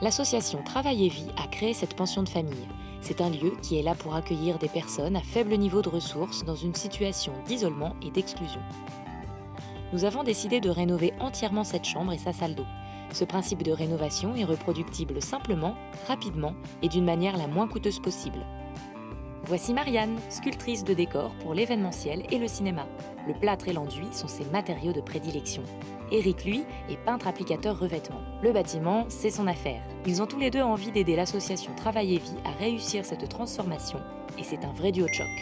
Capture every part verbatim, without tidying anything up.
L'association Travail et Vie a créé cette pension de famille. C'est un lieu qui est là pour accueillir des personnes à faible niveau de ressources dans une situation d'isolement et d'exclusion. Nous avons décidé de rénover entièrement cette chambre et sa salle d'eau. Ce principe de rénovation est reproductible simplement, rapidement et d'une manière la moins coûteuse possible. Voici Marianne, sculptrice de décors pour l'événementiel et le cinéma. Le plâtre et l'enduit sont ses matériaux de prédilection. Eric, lui, est peintre applicateur revêtement. Le bâtiment, c'est son affaire. Ils ont tous les deux envie d'aider l'association Travail et Vie à réussir cette transformation, et c'est un vrai duo de choc.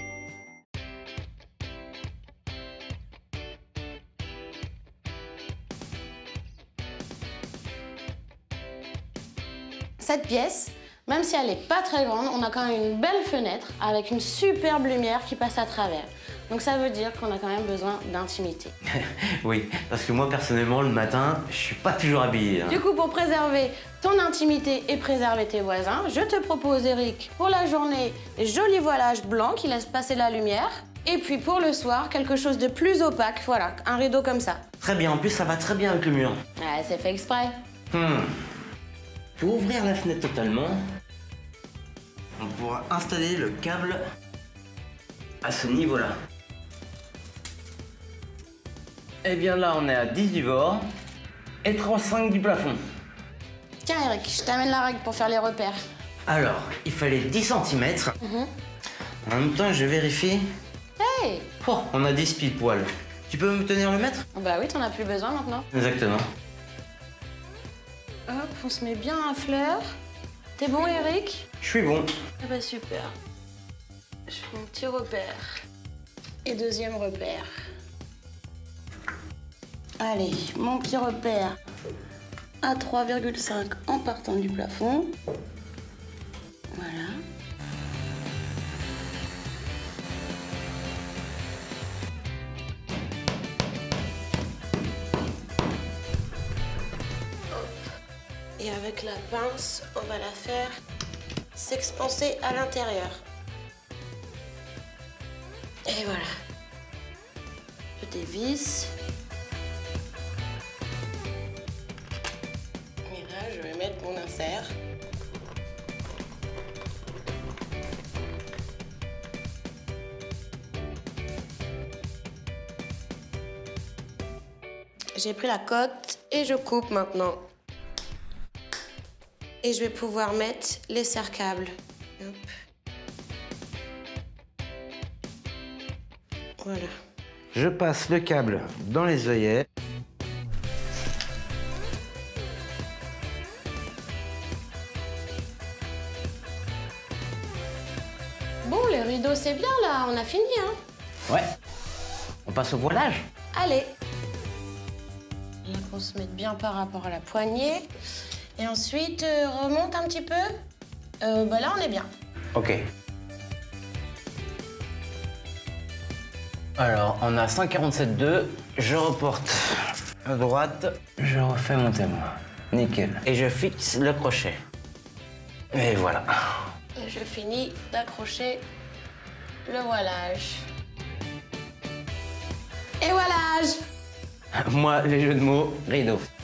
Cette pièce, même si elle n'est pas très grande, on a quand même une belle fenêtre avec une superbe lumière qui passe à travers. Donc ça veut dire qu'on a quand même besoin d'intimité. Oui, parce que moi personnellement, le matin, je suis pas toujours habillé. Hein. Du coup, pour préserver ton intimité et préserver tes voisins, je te propose, Eric, pour la journée, joli voilage blanc qui laisse passer la lumière. Et puis pour le soir, quelque chose de plus opaque, voilà, un rideau comme ça. Très bien, en plus ça va très bien avec le mur. Ouais, c'est fait exprès. Hmm. Pour ouvrir la fenêtre totalement, on pourra installer le câble à ce niveau-là. Et bien là, on est à dix du bord et trente-cinq du plafond. Tiens, Eric, je t'amène la règle pour faire les repères. Alors, il fallait dix centimètres. Mm-hmm. En même temps, je vérifie. Hey! Oh, on a dix pile poil. Tu peux me tenir le mètre? Bah oui, t'en as plus besoin maintenant. Exactement. Hop, on se met bien à fleur. T'es bon, Eric? Je suis bon. Ah bah super. Je fais mon petit repère. Et deuxième repère. Allez, mon petit repère à trois virgule cinq en partant du plafond. Voilà. Et avec la pince, on va la faire s'expanser à l'intérieur. Et voilà. Je dévisse. Et là, je vais mettre mon insert. J'ai pris la cote et je coupe maintenant. Et je vais pouvoir mettre les serre-câbles. Hop. Voilà. Je passe le câble dans les œillets. Bon, les rideaux, c'est bien là, on a fini, hein? Ouais. On passe au voilage. Allez. Là, qu'on se mette bien par rapport à la poignée. Et ensuite, euh, remonte un petit peu. Euh, bah là, on est bien. Ok. Alors, on a cent quarante-sept deux. Je reporte à droite. Je refais mon témoin. Nickel. Et je fixe le crochet. Et voilà. Et je finis d'accrocher le voilage. Et voilage! Moi, les jeux de mots, rideau.